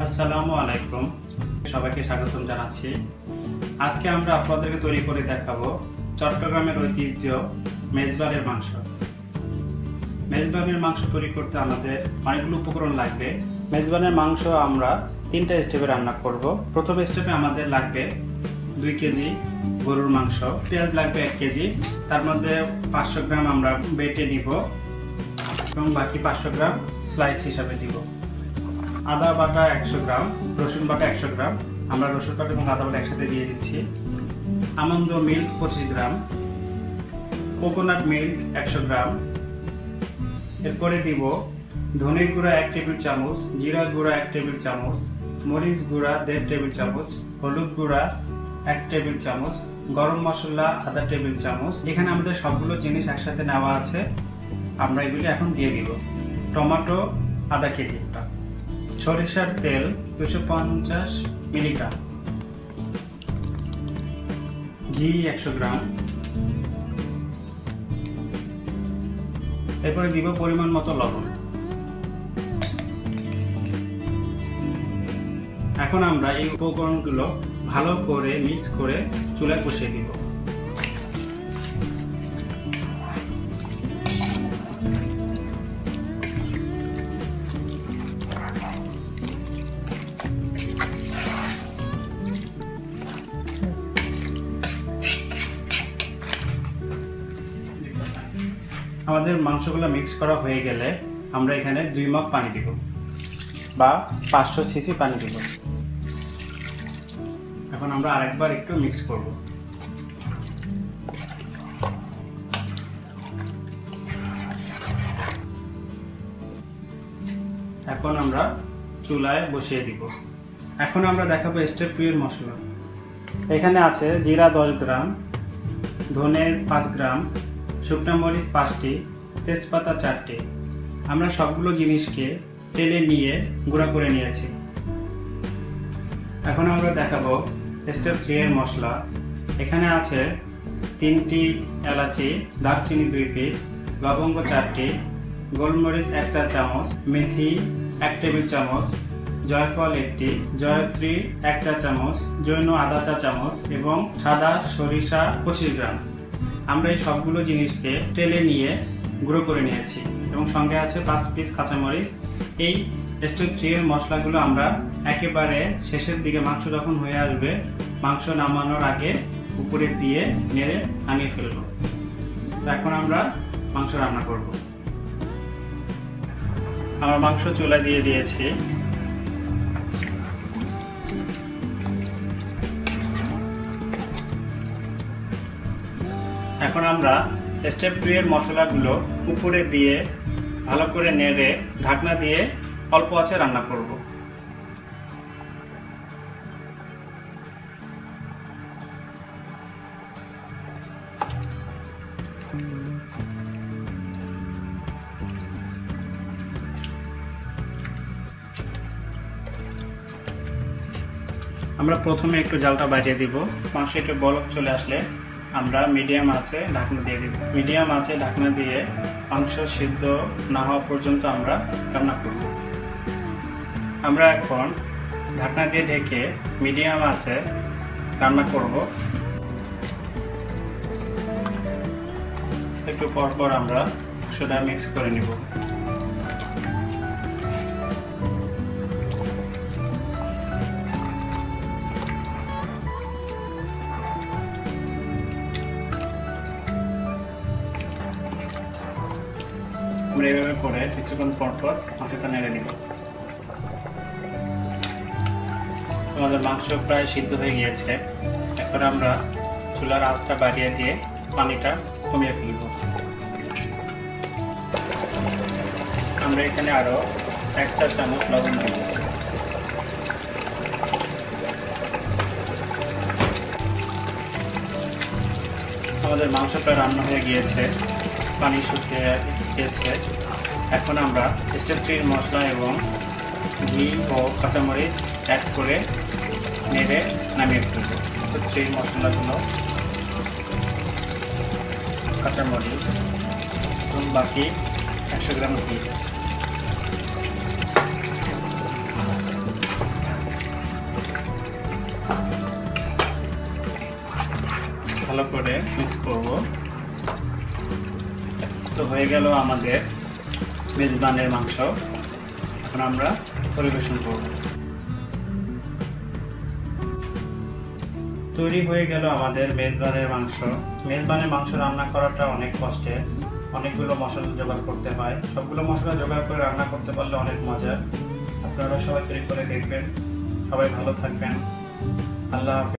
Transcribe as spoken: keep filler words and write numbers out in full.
আসসালামু আলাইকুম, সবাইকে স্বাগতম জানাচ্ছি। আজকে আমরা আপনাদেরকে তৈরি করে দেখাবো চট্টগ্রামের ঐতিহ্য মেজবানের মাংস। মেজবানের মাংস তৈরি করতে আমাদের অনেকগুলো উপকরণ লাগবে। মেজবানের মাংস আমরা তিনটা স্টেপে রান্না করব। প্রথম স্টেপে আমাদের লাগবে দুই কেজি গরুর মাংস, পেঁয়াজ লাগবে এক কেজি, তার মধ্যে পাঁচশো গ্রাম আমরা বেটে নিব এবং বাকি পাঁচশো গ্রাম স্লাইস হিসাবে দিব। আদা বাটা একশো গ্রাম, রসুন বাটা একশো গ্রাম, আমরা রসুন বাটা এবং আদা বাটা একসাথে দিয়ে দিচ্ছি। আমন্ড মিল্ক পঁচিশ গ্রাম, কোকোনাট মিল্ক একশো গ্রাম। এরপরে দিব ধনে গুঁড়া এক টেবিল চামচ, জিরা গুঁড়া এক টেবিল চামচ, মরিচ গুঁড়া দেড় টেবিল চামচ, হলুদ গুঁড়া এক টেবিল চামচ, গরম মশলা আধা টেবিল চামচ। এখানে আমাদের সবগুলো জিনিস একসাথে নেওয়া আছে, আমরা এগুলি এখন দিয়ে দিব। টমেটো আধা কেজিটা, সরিষার তেল দুশো পঞ্চাশ মিলিগ্রাম, ঘি একশো গ্রাম। এরপরে দিব পরিমাণ মতো লবণ। এখন আমরা এই উপকরণগুলো ভালো করে মিক্স করে চুলায় বসিয়ে দিব। আমাদের মাংসগুলো মিক্স করা হয়ে গেলে আমরা এখানে দুই মগ পানি দিব বা পাঁচশো সিসি পানি দিব। এখন আমরা আরেকবার একটু মিক্স করব। এখন আমরা চুলায় বসিয়ে দিব। এখন আমরা দেখাবো স্টেপ টু এর মশলা। এখানে আছে জিরা দশ গ্রাম, ধনে পাঁচ গ্রাম, শুকনো মরিচ পাঁচটি, তেজপাতা চারটি। আমরা সবগুলো জিনিসকে তেলে নিয়ে গুঁড়া করে নিয়েছি। এখন আমরা দেখাবো স্টেপ থ্রি এর মশলা। এখানে আছে তিনটি এলাচি, দারচিনি দুই পিস, লবঙ্গ চারটি, গোলমরিচ এক চা চামচ, মেথি এক টেবিল চামচ, জয়ফল একটি, জয়ত্রী এক চা চামচ, জৈন আধা চা চামচ এবং সাদা সরিষা পঁচিশ গ্রাম। আমরা এই সবগুলো জিনিসকে তেলে নিয়ে গুঁড়ো করে নিয়েছি এবং সঙ্গে আছে পাঁচ পিস কাঁচামরিচ। এই স্টেপ থ্রি এর মশলাগুলো আমরা একেবারে শেষের দিকে মাংস যখন হয়ে আসবে, মাংস নামানোর আগে উপরে দিয়ে নেড়ে নামিয়ে ফেলব। তো এখন আমরা মাংস রান্না করব। আমরা মাংস চুলায় দিয়ে দিয়েছি। এখন আমরা স্টেপ টু এর মশলাগুলো উপরে দিয়ে ভালো করে নেড়ে ঢাকনা দিয়ে অল্প আঁচে রান্না করব। আমরা প্রথমে একটু জালটা বাড়িয়ে দিব। মাংস একটু বলক চলে আসলে আমরা মিডিয়াম আঁচে ঢাকনা দিয়ে দিব। মিডিয়াম আঁচে ঢাকনা দিয়ে মাংস সিদ্ধ না হওয়া পর্যন্ত আমরা রান্না করব। আমরা এখন ঢাকনা দিয়ে ঢেকে মিডিয়াম আঁচে রান্না করব। একটু পর পর আমরা সোডা মিক্স করে নিব। আমরা এইভাবে করে কিছুক্ষণ পর পর মাংসটা নেড়ে নিব। আমাদের মাংস প্রায় সিদ্ধ হয়ে গিয়েছে। এখন আমরা চুলার আঁচটা বাড়িয়ে দিয়ে পানিটা কমিয়ে ফেলব। আমরা এখানে আরো এক চা চামচ লবণ দিব। আমাদের মাংস প্রায় রান্না হয়ে গিয়েছে, পানি শুকিয়ে গিয়েছে। এখন আমরা স্টেপ থ্রি মশলা এবং ঘি ও কাঁচামরিচ অ্যাড করে নেড়ে নামিয়ে ফেলব। স্টেপ থ্রি মশলাগুলো, কাঁচামরিচ এবং বাকি একশো গ্রাম ঘি। ভালো করে মিক্স করব। তো হয়ে গেল আমাদের মেজবানের মাংস। এখন আমরা পরিবেশন করব। তৈরি হয়ে গেল আমাদের মেজবানের মাংস। মেজবানের মাংস রান্না করাটা অনেক কষ্টের, অনেকগুলো মশলা জোগাড় করতে হয়। সবগুলো মশলা জোগাড় করে রান্না করতে পারলে অনেক মজা। আপনারা সবাই তৈরি করে দেখবেন। সবাই ভালো থাকবেন। আল্লাহ হাফেজ।